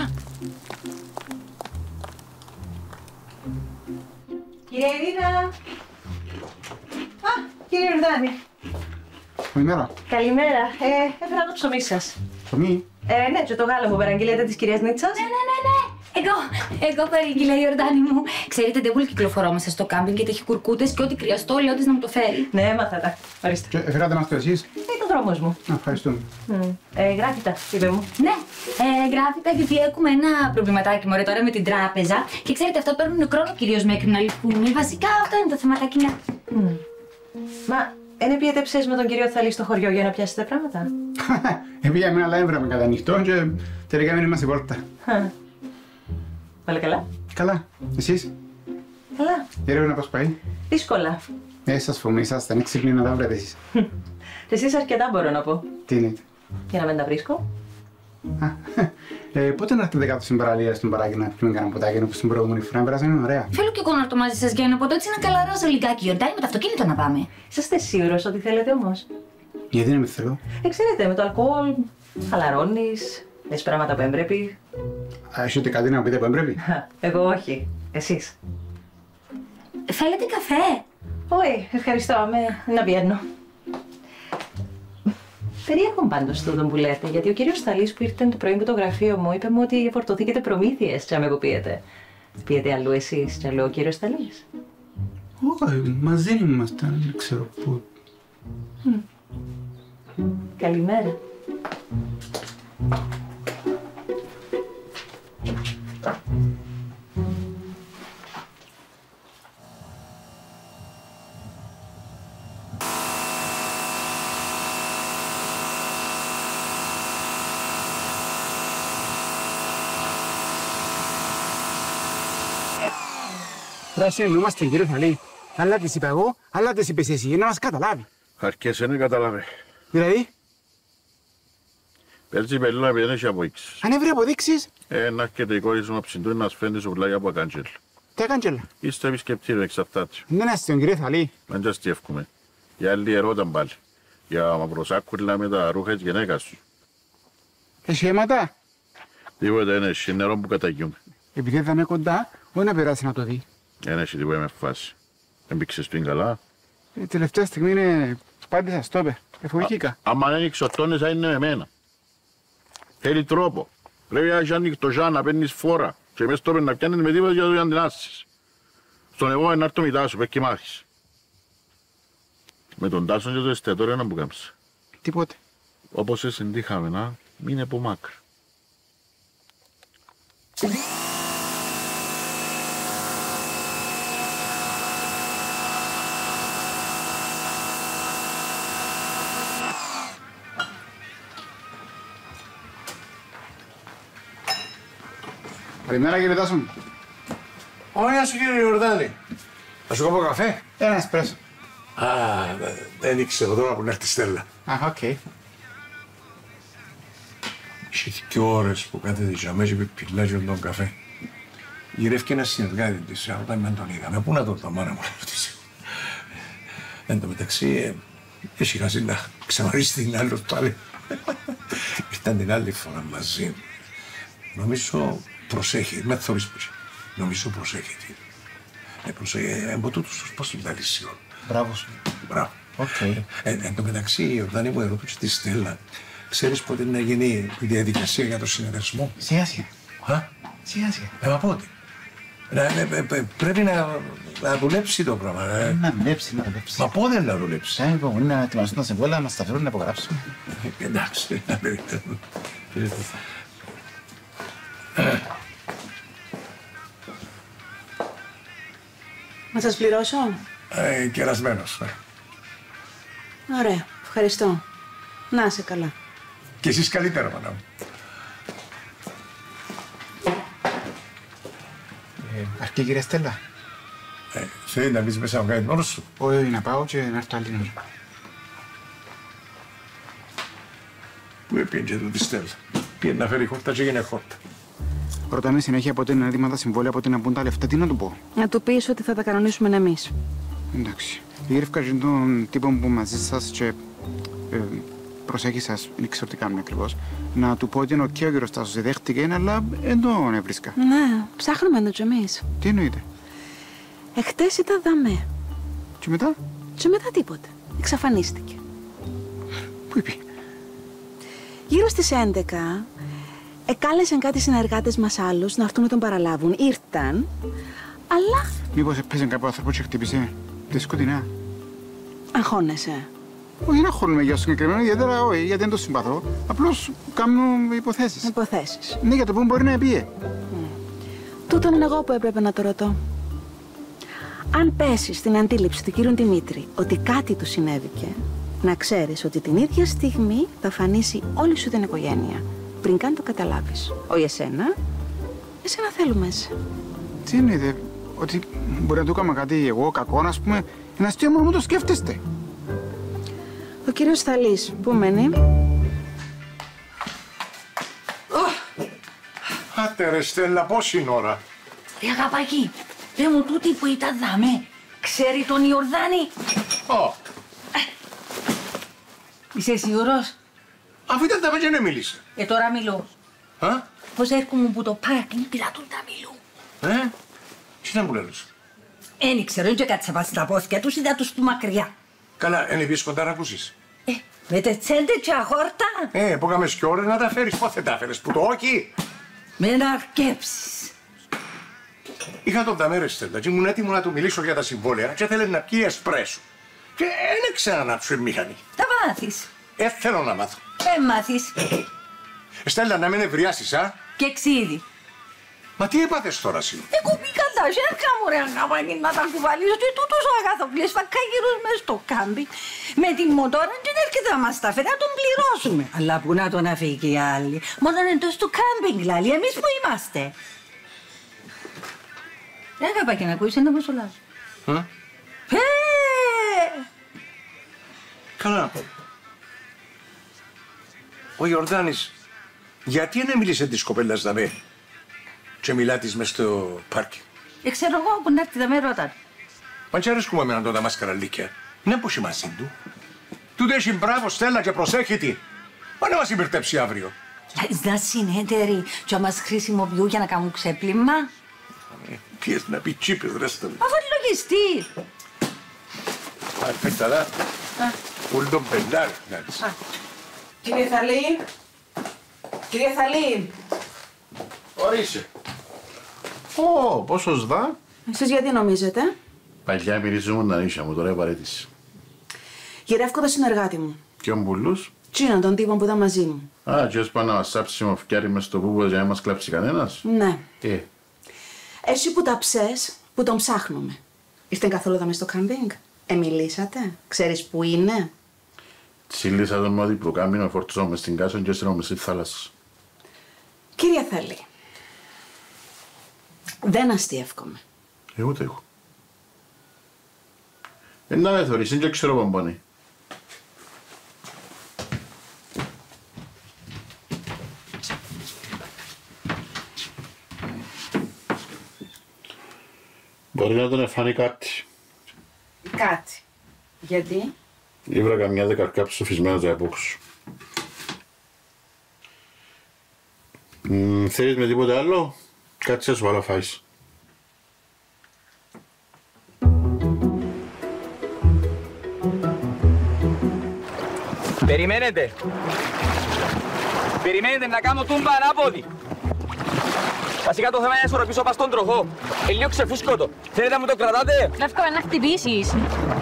Κύριε Ειρήνα. Α, κύριε Ιορδάνη. Καλημέρα. Καλημέρα. Έφερα το ψωμί σας. Ψωμί. Ναι, και το γάλα μου παραγγείλετε της κυρίας Νίτσας. Ναι. Εγώ παρήγγειλα, Ιορδάνη μου. Ξέρετε, δεν πολύ κυκλοφορώ μέσα στο κάμπινγκ γιατί έχει κουρκούτες και ό,τι χρειαστώ, λέω της να μου το φέρει. Ναι, έμαθα τα. Ορίστε. Φέρατε μας το εσείς. Είναι ο δρόμος μου. Ευχαριστούμε. Γράφητα, είπε μου. Ναι, γράφητα γιατί έχουμε ένα προβληματάκι μωρέ τώρα με την τράπεζα και ξέρετε αυτά παίρνουν χρόνο κυρίως μέχρι να λυθούν. Βασικά αυτό είναι το θεματάκι. Μα, δεν πιέτεψες με τον κύριο Θαλή στο χωριό για να πιάσετε πράγματα. Πήγαμε αλλά έβραμε κατά νυχτό και τελικά μείνουμε στη πόρτα. Όλα καλά. Καλά. Εσείς. Καλά. Η έρευνα πώς πάει. Δύσκολα. Σας φοβούμαι, ήσασταν έξυπνοι να τα βρείτε εσείς. Εσείς αρκετά μπορώ να πω. Τι είναι. Για να μην τα βρίσκω. Πότε να έρθετε κάτω στην παραλία στον παράκι να πιούμε κανένα ποτάκι όπως την προηγούμενη φορά, περάσαμε ωραία. Θέλω κι εγώ να έρθω μαζί σας για ένα ποτό, έτσι να καλαρώσω λιγάκι, Ιορδάνη, με το αυτοκίνητο να πάμε. Είσαστε σίγουρος ότι θέλετε όμως. Γιατί είναι με θέλω. Ξέρετε, με το αλκοόλ χαλαρώνεις, λες πράγματα που έμπρεπει. Έχετε κάτι να πείτε που έμπρεπει. Εγώ όχι. Εσείς. Θέλετε καφέ. Όχι, ευχαριστώ. Να πιένω. Περίεργο πάντως τούτο που λέτε, γιατί ο κύριος Θαλής που ήρθε το πρωί με το γραφείο μου είπε μου ότι φορτωθήκετε προμήθειες και με πιέτε. Πιέτε αλλού εσείς και αλλού ο κύριος Θαλής. Όχι, μαζί ήμασταν, δεν ξέρω πού. Καλημέρα. Τώρα συνεννοούμαστε κύριε Θαλή. Άλλα της είπα εγώ, άλλα της είπες εσύ, για να μας καταλάβει. Αρκέσαι να καταλάβει. Δηλαδή. Πέρσι πελούνα επειδή δεν έχει αποδείξεις. Αν έβρε αποδείξεις. Να έρχεται η κόρη σου να ψηντούν να σφένει σουβλάκια από ακάντζελ. Τι ακάντζελ. Είστε επισκεπτήριο εξαρτάται. Δεν άστιον κύριε Θαλή. Δεν και αστιεύκουμε. Οι άλλοι ερώταν πάλι. Για μαυροσάκουλα με τα ρούχα της γυναίκας σου. Έχει αίματα. Τίποτα είναι, έχει νερό που καταγιούμε. Επειδή θα είμαι κοντά, όχι να περάσει να το δει. Δεν έχει τίποτα με φάση. Έμπηξες του είναι καλά. Η τελευταία στιγμή είναι πάντησα στόπερ. Εφοηθήκα. Άμα δεν εξωτώνες θα είναι με εμένα. Θέλει τρόπο. Πρέπει να έχεις ανοιχτοζά να παίρνεις φόρα. Και μες στόπερ να πιάνεις με τίποτα για να την άσεις. Στον εγώ να έρθω μητά σου, πες και μάχεις. Με τον Τάσον και το εστιατόριο να που κάμψε. Τίποτε. Όπως εσύ συντύχαμε να μην είναι από μάκρυ. Καλημέρα κύριε Τάσο μου. Ωραία σου κύριε Ιορδάνη. Θα σου κόβω καφέ. Ένα εσπρέσο. Α, δεν ήξερα τώρα που να έρθει η Στέλλα. Α, οκ. Είχε 2 ώρες που κάθεται η Ζαμέ και πιλάζει τον καφέ. Γυρεύει και ένα συνεργάτη της, όταν με τον είδαμε. Πού να τον δω, μάνα μου, να ρωτήσει. Εν τω μεταξύ, έχει χάσει να ξαμαρίσει την άλλη πάλι. Ήταν την άλλη φορά μαζί. Νομίζω προσέχει, με θωρείς που είσαι. Νομίζω προσέχει. Προσέχει, από τούτους τους πώς του βγάλει σίγουρα. Μπράβο σου. Μπράβο. Εν τω μεταξύ, η Ιορδάνη μου ερωτούσε τη Στέλλα. Ξέρεις πότε είναι να γίνει η διαδικασία για το συνεταιρισμό. Σιγά σιγά. Σιγά σιγά. Μα πότε. Πρέπει να δουλέψει το πράγμα. Να δουλέψει. Μα πότε να δουλέψει. Λοιπόν, είναι να ετοιμαστούν τα συμβόλαια, να μας τα φέρουν να υπογράψουμε. Εντάξει, να περιμένουμε. Να σας πληρώσω. Κερασμένος. Ωραία, ευχαριστώ. Να είσαι καλά. Και εσείς καλύτερα, μάνα μου. Αρκεί κυρία Στέλλα. Θέλει να μπεις μέσα να κάνεις μόνος σου. Όχι, να πάω και να έρθω άλλη ώρα. Πού έπιεν και τούτη Στέλλα. Πήγαινε να φέρει χόρτα και έγινε χόρτα. Ρωτάμε συνέχεια πότε είναι έτοιμα τα συμβόλαια, πότε να μπουν τα λεφτά. Τι να του πω. Να του πεις ότι θα τα κανονίσουμε εμείς. Εντάξει. Γύρευκα και τον τύπο που μαζί σας και προσέχει σας, δεν ξέρω τι κάνουμε ακριβώς. Να του πω ότι είναι ο κύριος Τάσος δέχτηκε, αλλά δεν τον έβρισκα. Ναι, ψάχνουμε να το εμείς. Τι εννοείται. Εχθές ήταν δαμέ. Και μετά. Και μετά τίποτα. Εξαφανίστηκε. Πού είπε. Γύρω στις 11, εκάλεσαν κάτι συνεργάτες μας άλλους να έρθουν να τον παραλάβουν. Ήρθαν, αλλά... Μήπως έπαιζε κάποιο άνθρωπο και χτύπησε τη σκοτεινά. Αγχώνεσαι. Όχι, δεν αγχώνουμε για συγκεκριμένο, ιδιαίτερα όχι, γιατί δεν το συμπαθώ. Απλώς κάνω υποθέσεις. Υποθέσεις. Ναι, για το που μπορεί να επίε. Τούτον είναι εγώ που έπρεπε να το ρωτώ. Αν πέσει στην αντίληψη του κύριου Δημήτρη ότι κάτι του συνέβηκε, να ξέρεις ότι την ίδια στιγμή θα φανίσει όλη σου την οικογένεια. Πριν καν το καταλάβεις. Όχι εσένα, εσένα θέλουμε εσύ. Τι εννοείται, ότι μπορεί να του έκανα κάτι εγώ κακό, ας πούμε, ένα αστείο μόνο μου το σκέφτεστε. Ο κύριος Θαλής, πού μένει? Άτε ρε Στέλλα, πώς είναι ώρα. Ρε αγαπάκι, δε μου τούτη που ήταν δαμέ, ξέρει τον Ιορδάνη. Είσαι σίγουρος? Αφού ήταν δαμέ και δεν μίλησε. Τώρα μιλώ. Πώς έρχομαι που το πάρκινγκ πειράτουν τα μιλούν. Τι ήταν που λέλος. Εν ξέρω, και κάτσε βάσει τα πόθηκια τους, είδα τους του μακριά. Καλά, είναι πεις κοντά να ακούσεις. Με τε τσέντε και αχόρτα. Που έκαμε και ώρες να τα φέρεις, πότε τα φέρεις, που το όχι. Με να αρκέψεις. Είχα τον δαμέ ρε Στέλλα και ήμουν έτοιμο να του μιλήσω για τα συμβόλαια και θέλει να πιει εσπρέσο. Και δεν ήξερα να του μηχανή. Θα μάθεις. Θέλω να μάθω. Μάθεις. Στέλλα, να μην ευριάσεις, Και ξύδι. Μα τι έπαθες τώρα εσύ. Εγώ πήγα τα ζέρκα μου ρε αγαπάκι να τα κουβαλήσω και τούτος ο αγαθοκλής φακάγυρος μες στο κάμπι. Με τη μοτόρα και έρχεται να μας τα φέρει να τον πληρώσουμε. Αλλά που να τον αφήγει οι άλλοι. Μόνο εντός του κάμπινγκ λάλη, εμείς που είμαστε. Ρε αγαπάκι να ακούεις ένα μοσολάζο. Καλά. Ο Ιορδάνης, γιατί δεν μίλησε της κοπέλας δαμέ και μιλά της μες στο πάρκι. Ξέρω εγώ που να έρθει τα με ρώτα. Μα και αρέσκουμε εμένα τότε μας καραλίκια. Είναι που μαζί του. Τούτε έχει μπράβο Στέλλα και προσέχει τη. Μα να μας υπερτέψει αύριο. Να συνέτεροι και μας χρησιμοποιούν για να κάνουν ξέπλυμα. Πιες να πει τσίπες ρε Στέλλα. Αφού είναι λογιστή. Αρπέκταλα. Ούλ τον πεντάρι. Κύριε Θαλή. Κύριε Θαλή. Ορίστε. Πόσος δα. Εσείς γιατί νομίζετε? Παλιά μυρίζουμε τα νύχια μου, τώρα επαρέτηση. Γυρεύκω το συνεργάτη μου. Ποιον πουλούς. Τσίνον, τον τύπο που ήταν μαζί μου. Και ως πάνω να μας σάψει μου φτιάρι μες στο πούπο για να μας κλάψει κανένας. Ναι. Εσύ που τα ψες, που τον ψάχνουμε. Ήρθε καθόλου εδώ μες στο κάμπινγκ. Μιλήσατε. Ξέρεις που είναι. Τσίλησα τον μόδι που κάμινο, φορτωζόμαι στην κάσα και έστρωνομαι στη θάλασσα. Κύριε Θαλή, Δεν αστείευκομαι. Ούτε εγώ. Να με θωρείς, δεν ξέρω πομπόνι. Μπορεί να τον εφάνει κάτι. Κάτι. Γιατί? Ήβρα καμιά δεκαρκά ψηφισμένα τα επόκου σου. Θέλεις με τίποτε άλλο? Κάτσε σου, αλλά φάεις. Περιμένετε. Περιμένετε να κάνω τούμπα ανάποδη. Βασικά το θέμα είναι να ισορροπήσω πας στον τροχό. Λίγο ξεφούσκωτο. Θέλετε να μου το κρατάτε? Λεύκο, να χτυπήσεις.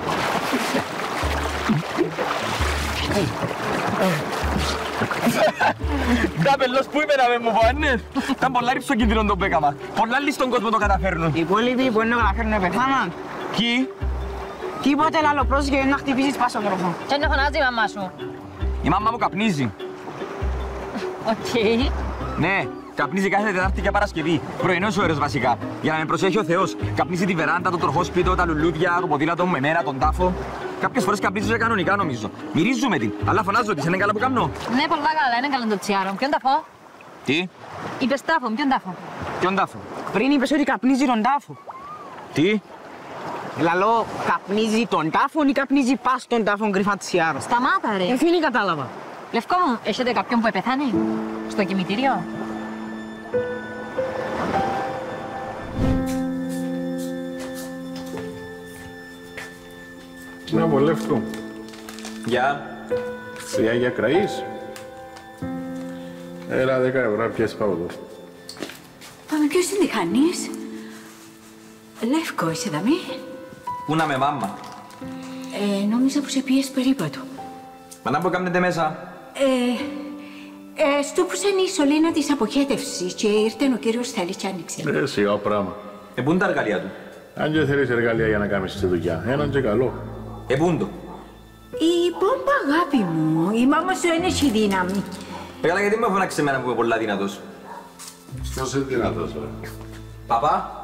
Κάπελος που είπε να με μου πάνε. Ήταν πολλά ρίψο κίνδυνο το πέκαμα. Πολλά άλλοι στον κόσμο το καταφέρνουν. Οι υπόλοιποι μπορεί να καταφέρουν πεθάναν. Ποιοι? Τίποτε άλλο πρόσεχε να χτυπήσεις πας στον τροχό. Και να φωνάζει η μαμά σου. Η μάμα μου καπνίζει. Οκ. Ναι, καπνίζει κάθε Τετάρτη και Παρασκευή. Πρωινός ώρες βασικά. Για να με προσέχει ο Θεός. Καπνίζει τη βεράντα, το τροχόσπιτο, τα λουλούδια, το ποδήλατο μου, εμένα, τον τάφο. Κάποιες φορές καπνίζει κανονικά νομίζω. Μυρίζουμε την, αλλά φωνάζω της, είναι καλά που κάνω. Ναι, πολλά καλά, είναι καλό το τσιάρο. Ποιον ταφό? Τι? Είπες τάφο, ποιον τάφο? Ποιον τάφο? Πριν είπες ότι καπνίζει τον τάφο. Τι? Λαλό, καπνίζει τον τάφο ή καπνίζει πας τον τάφο κρυφά τσιάρο. Σταμάτα ρε. Ευθύνη κατάλαβα. Λευκό μου, έχετε κάποιον που επεθάνει στο κημητήριο? Να βολεύτω. Γεια. Φριά για κραείς. Έλα 10 ευρώ, πιάσεις πάω εδώ. Πάμε ποιος την διχανείς? Λεύκο, είσαι δαμή? Πού να με μάμα? Νόμιζα που σε πιες περίπατο. Μα να που κάνετε μέσα? Στούπουσαν η σωλήνα της αποχέτευσης και ήρθε ο κύριος Θαλής και άνοιξε. Σιγά πράγμα. Πού είναι τα εργαλεία του? Αν και θέλεις εργαλεία για να κάνεις τη δουλειά, έναν και καλό. Πού είναι το? Η πόμπα, αγάπη μου, η μάμα σου είναι έχει δύναμη. Καλά, γιατί με φωνάξε εμένα που είμαι πολλά δυνατός? Ποιος είναι δυνατός, ρε? Παπά?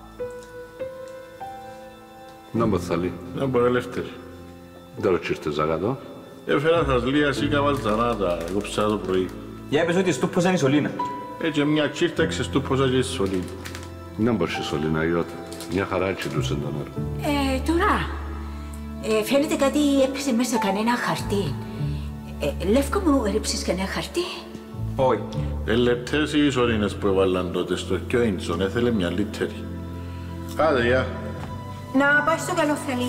Να μου θέλει. Να μπορεί ελεύθερη. Δεν το τσίρτες αγατό. Έφερα σας λία σίκα βαλτζανάτα, εγώ ψάρα το πρωί. Για έπαιζε ότι στούπωσα είναι η σωλήνα. Έτσι μια τσίρτα ξεστούπωσα και στη σωλήνα. Να μπορείς η σωλήνα, Ιώτα. Μια χαρά τσιλούσε το νερό. Τώρα, φαίνεται κάτι έπεσε μέσα κανένα χαρτί. Λεύκο μου, ρίψεις κανένα χαρτί? Όχι. Λεπτές οι σωλήνες που έβαλαν τότε στο Κιόιντσον, έθελε μια λίτερη. Άντε, γεια. Να πάει στο καλό Θαλή.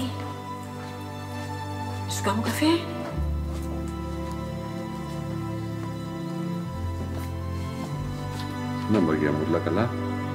Σου κάνω καφέ? Να μωριά μου, όλα καλά.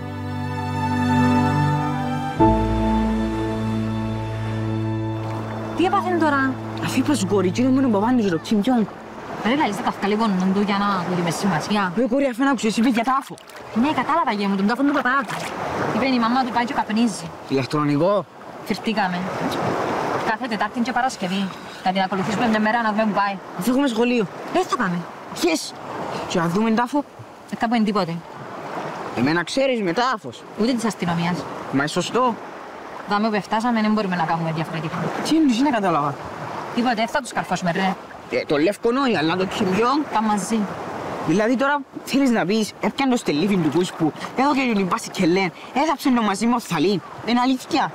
Τι έπαθεν τώρα? Αφού είπα κόρη, κύριε μου είναι μπαμπάνι το ξυμπιόν. Πρέπει να λύσεις τα καυκαλή πόνον του για να του δει σημασία. Ρε κόρη, αφού να ακούσες, είπε για τάφο. Ναι, κατάλαβα γε μου, τον τάφον του παπά του. Είπε η μαμά του πάει και καπνίζει. Ηλεκτρονικό. Φυρτήκαμε. Κάθε Τετάρτη και Παρασκευή. Θα την ακολουθήσουμε μια μέρα να δούμε που πάει. Αφού έχουμε σχολείο. Δεν θα πάμε. Yes. Και να δούμε τάφο. Κάπου είναι τίποτε. Εμένα ξέρεις με τάφος. Ούτε της αστυνομίας. Μα είναι σωστό. Δάμε που φτάσαμε, δεν μπορούμε να κάνουμε διαφορετικά. Τι εννοείς, δεν κατάλαβα. Τίποτε, δεν θα τους καρφώσουμε, ρε. Το λεύκο νόη, αλλά το ξυμπιόν. Τα μαζί. Δηλαδή τώρα θέλεις να πεις, έπιαν το στελίφι του κούσπου, εδώ και τον πάση και λένε, έδαψε το μαζί με ο Θαλή. Είναι αλήθεια.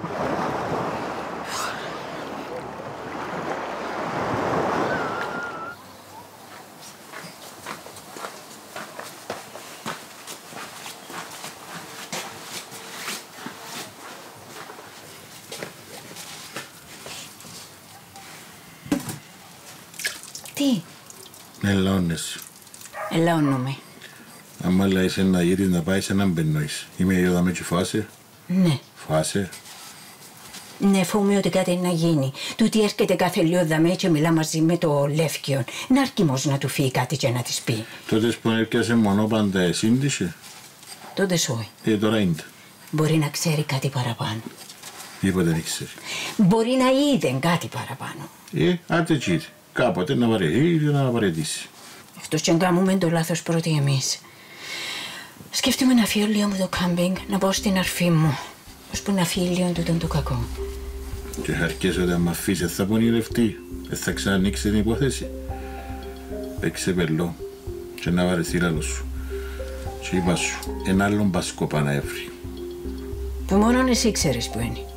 Τι? Ελαώνεσαι. Ελαώνομαι. Άμα λες να γύρεις να πάει σε έναν μπενόεις. Είμαι η Ιώδα με τσι φάσε. Ναι. Φάσε. Ναι, φοβούμαι ότι κάτι είναι να γίνει. Τούτη έρχεται κάθε λίγο δαμέ και μιλά μαζί με το Λεύκιον. Να αρκιμός να του φύγει κάτι και να της πει. Τότε που έρχεσαι μονόπαντα εσύντησε. Τότε όχι. Τώρα είναι. Μπορεί να ξέρει κάτι παραπάνω. Τίποτε δεν ξέρει. Μπορεί να είδε κάτι παραπάνω. Άντε κύριε. Κάποτε να βαρεθεί ή να παραιτήσει. Εκτός και αν κάνουμε το λάθος πρώτοι εμείς. Σκέφτομαι να φύγω λίγο με το κάμπινγκ, να πάω στην αρφή μου, ώσπου να φύγει λίγο τούτο το κακό. Και χαρκές ότι αν μ' αφήσεις θα πονηρευτεί, δεν θα ξανανοίξει την υπόθεση. Παίξε πελό και να βαρεθεί λάλο σου. Και είπα σου, ένα άλλον πασκόπα να έβρει. Το μόνο εσύ ξέρεις που είναι.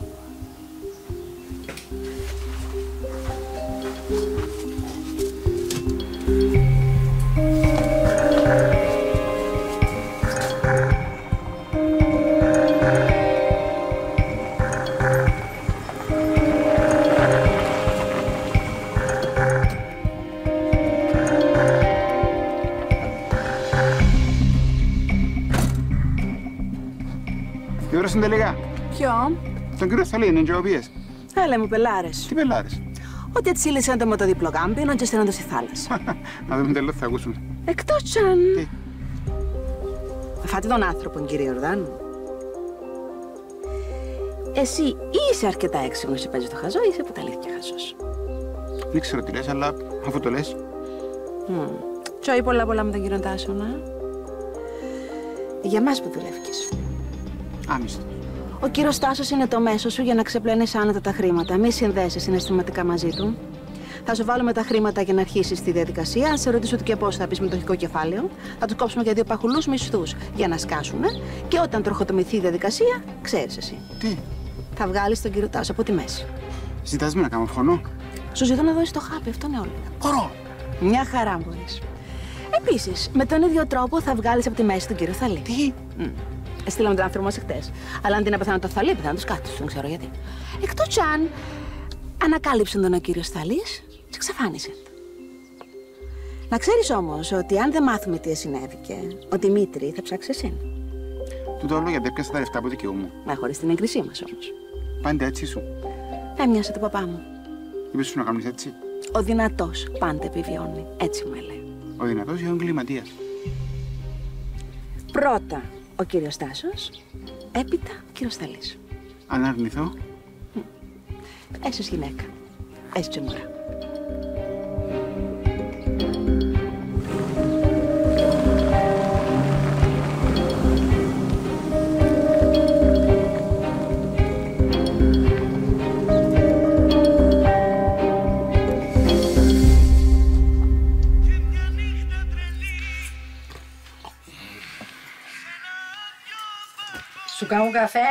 Τελικά. Ποιο? Τον κύριο Θαλή, είναι τζεωπίες. Έλα μου, πελάρες. Τι πελάρες? Ότι έτσι λύσαν το με το διπλό κάμπινο και στέλναν το στη θάλασσα. Να δούμε τέλος θα ακούσουμε. Εκτός κι αν... Τι? Θα φάτε τον άνθρωπο, κύριε Ιορδάνου. Εσύ είσαι αρκετά έξυπνος και παίζεις το χαζό ή είσαι που τα αλήθεια χαζός? Δεν ξέρω τι λες, αλλά αφού το λες. Τσόι πολλά με τον κύριο Τάσονα. Για μας που δουλεύεις. Άμυστο. Ο κύριος Τάσος είναι το μέσο σου για να ξεπλένεις άνετα τα χρήματα. Μη συνδέσεις συναισθηματικά μαζί του. Θα σου βάλουμε τα χρήματα για να αρχίσεις τη διαδικασία. Αν σε ρωτήσω και πώς θα πεις μετοχικό κεφάλαιο, θα του κόψουμε για 2 παχουλούς μισθούς για να σκάσουμε. Και όταν τροχοτομηθεί η διαδικασία, ξέρεις εσύ. Τι? Θα βγάλεις τον κύριο Τάσο από τη μέση. Ζητάς με να κάνω φωνό? Σου ζητώ να δώσεις το χάπι, αυτό είναι όλο. Μπορώ. Μια χαρά μπορείς. Επίσης, με τον ίδιο τρόπο θα βγάλεις από τη μέση τον κύριο Θαλή. Τι? Στείλαμε τον άνθρωπο μας εχθές. Αλλά αντί να πεθάνω το Θαλή, πεθάνω τους κάτους. Δεν ξέρω γιατί. Εκτός κι αν ανακάλυψαν τον ο κύριος Θαλής και εξαφάνισε. Να ξέρεις όμως ότι αν δεν μάθουμε τι συνέβηκε, ο Δημήτρη θα ψάξει εσένα. Του το όλο γιατί έπιασα τα λεφτά από δικαιούμαι. Μα χωρίς την έγκρισή μας όμως. Πάντα έτσι σου. Έμοιασε το παπά μου. Είπες σου να κάνεις έτσι. Ο δυνατός πάντα επιβιώνει. Έτσι μου έλεγε. Ο δυνατός ή ο εγκληματίας? Πρώτα ο κύριος Τάσος, έπειτα ο κύριος Θαλής. Αν αρνηθώ? Έσως γυναίκα. Έσως και μωρά. Σου κάνω καφέ.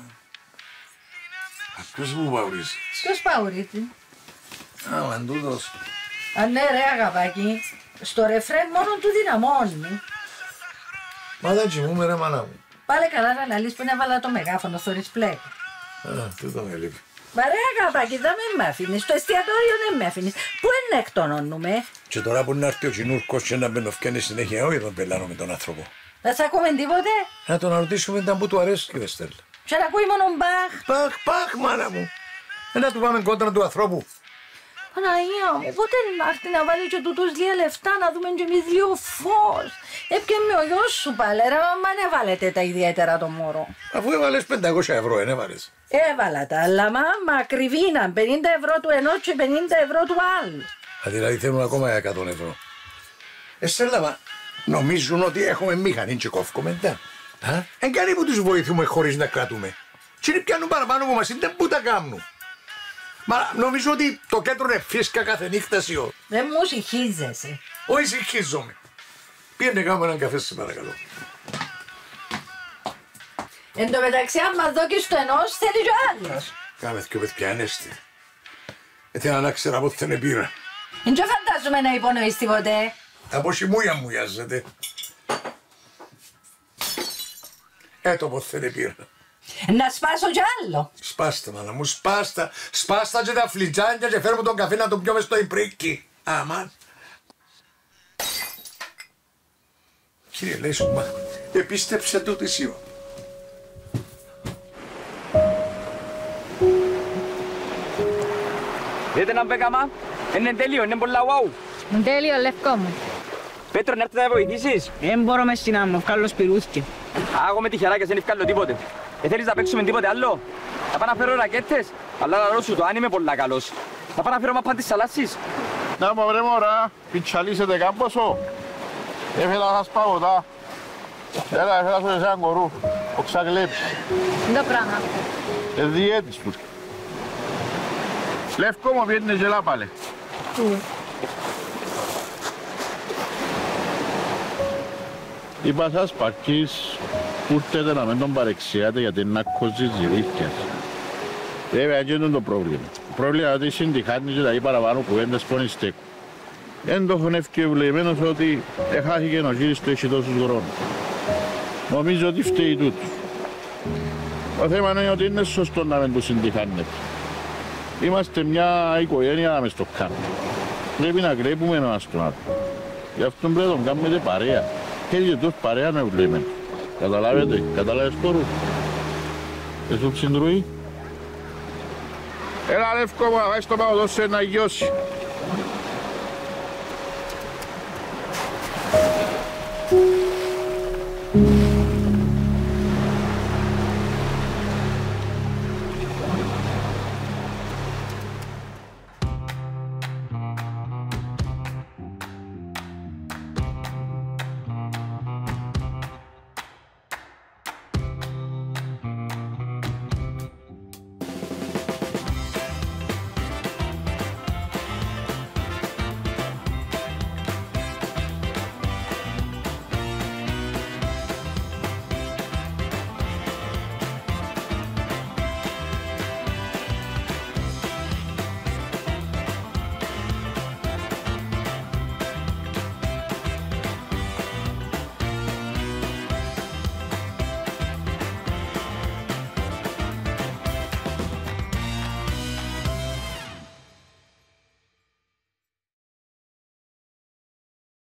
Ποιος μου παουρίζει? Ποιος παουρίζει? Μαν τούτος. Α, ναι ρε αγαπάκι. Στο ρεφρέν μόνο του δυναμώνει. Μα δεν κοιμούμε ρε μάνα μου. Πάλε καλά να λαλείς που έβαλα το μεγάφωνο στο ρισπλέκ. Τούτο με λείπει. Μα ρε αγαπάκι, δεν με αφήνεις. Στο εστιατόριο δεν με αφήνεις. Πού είναι εκτονώνουμε? Και τώρα που να έρθει ο Κινούρκος και να μπαινοφκένει συνέχεια, όχι τον πελάνω με τον άνθρωπο. Δεν θα ακούμε τίποτε. Να τον ρωτήσουμε αν που του αρέσει κύριε Στέλλα. Και να ακούει μόνο μπαχ. Παχ, μάνα μου. Να του πάμε κόντρα του ανθρώπου. Παναγία μου, πότε να έρθει να βάλει και τούτος λίγα λεφτά να δούμε και εμείς λίγο φως. Έπιαμε ο γιος σου πάλι ρε, μα αν έβαλετε τα ιδιαίτερα το μωρό. Αφού έβαλες 500 ευρώ, εν έβαλες. Έβαλα τα, αλλά μάμα ακριβήναν 50 ευρώ του ενός και 50 ευρώ του άλλου. Δηλαδή θέλουν ακόμα 100 ευρώ. Στέλλα, μα νομίζουν ότι έχουμε μηχανή και κόφκουμε τα. Εν κάνει που τους βοηθούμε χωρίς να κρατούμε. Και είναι πιάνουν παραπάνω από μας, είναι που τα κάνουν. Μα νομίζω ότι το κέντρο είναι φίσκα κάθε νύχτα σιώ. Δεν μου συγχύζεσαι. Όχι συγχύζομαι. Πήγαινε κάνουμε έναν καφέ σε παρακαλώ. Εν τω μεταξύ αν μας δώκεις το ενός θέλει και ο άλλος. Κάμε δυο παιδιά ανέστη. Θέλω να ξέρω από την πήρα. Εν και φαντάζομαι να υπονοείς τίποτε. Από σιμούια μου μοιάζεται. Το πως την πήρα. Να σπάσω κι άλλο. Σπάστα μάνα μου, σπάστα. Σπάστα και τα φλιτζάνια και φέρουμε τον καφέ να τον πιούμε στο υπρίκι. Αμάν. Κύριε Λέσου, μα επίστεψε το τυσίο. Δείτε να μπέκαμα, είναι τέλειο, είναι πολλά wow. Είναι τέλειο, λευκό μου. Πέτρο, να έρθετε να βοηθήσεις. Δεν μπορώ με στην μου, βγάλω σπυρούθηκε. Εγώ με τη χεράκια δεν βγάλω τίποτε. Θέλεις να παίξουμε τίποτε άλλο. Θα πάω να φέρω ρακέτες, αλλά λαλό σου το αν είμαι πολλά καλός. Θα πάω να φέρω μαπά της θαλάσσης. Να πω ρε μωρά, πιτσαλίσετε κάμποσο. Έφερα σας παγωτά. Έλα, θα σου εσένα κορού. Ο ξαγλέψεις. Δεν το πράγμα. Διέτης του. Λεύκο μου πιένει γελά πάλι. Είπα σας παρκής που ήρθετε να μην τον παρεξιάτε γιατί να κόζεις ζυρίφκιας. Βέβαια και είναι το πρόβλημα. Το πρόβλημα είναι ότι συντυχάνει και τα ή παραπάνω κουβέντες πόνοι στέκουν. Εν το έχουν ευκαιβλεμένος ότι έχθηκε ο κύριος του έχει τόσους χρόνους. Νομίζω ότι φταίει τούτο. Το θέμα είναι ότι είναι σωστό να μην το συντυχάνετε. Είμαστε μια οικογένεια μες στο κάτω. Πρέπει να κλέπουμε ένας τον άλλο. Γι' αυτό πρέπει να τον κάνουμε παρέα. Και τους παρέα να βλέπουμε. Καταλάβετε, καταλάβες τώρα. Εσύ ψυντρούει. Έλα Λεύκο μου, να πάει στο πάγο, δώσε να γιώσει.